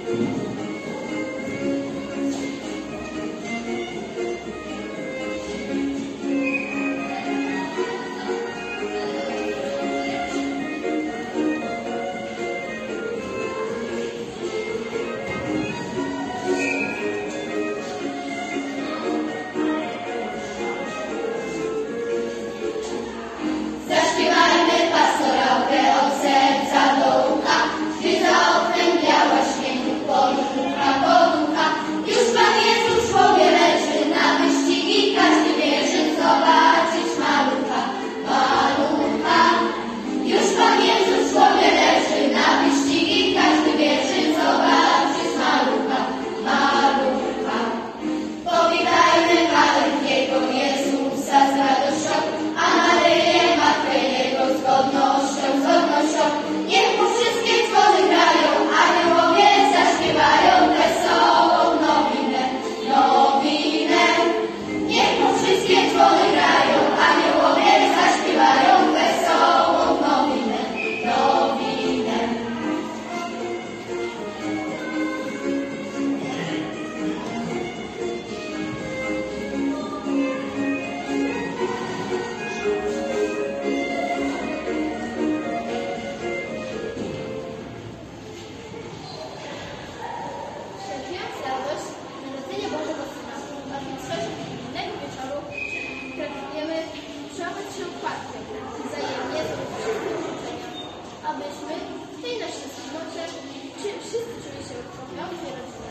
abyśmy w tej naszej wspólnocie wszyscy czuli się powiązani rodziną.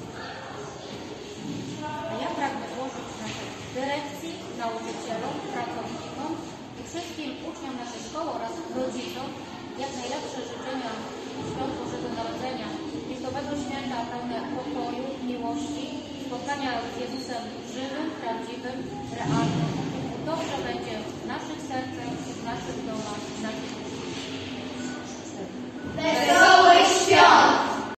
A ja pragnę złożyć naszej dyrekcji, nauczycielom, pracownikom i wszystkim uczniom naszej szkoły oraz rodzicom jak najlepsze życzenia świąt Bożego Narodzenia, Chrystowego święta pełne pokoju, miłości, spotkania z Jezusem żywym, prawdziwym, realnym. Dobrze będzie w naszych sercach, w naszych domach, w naszych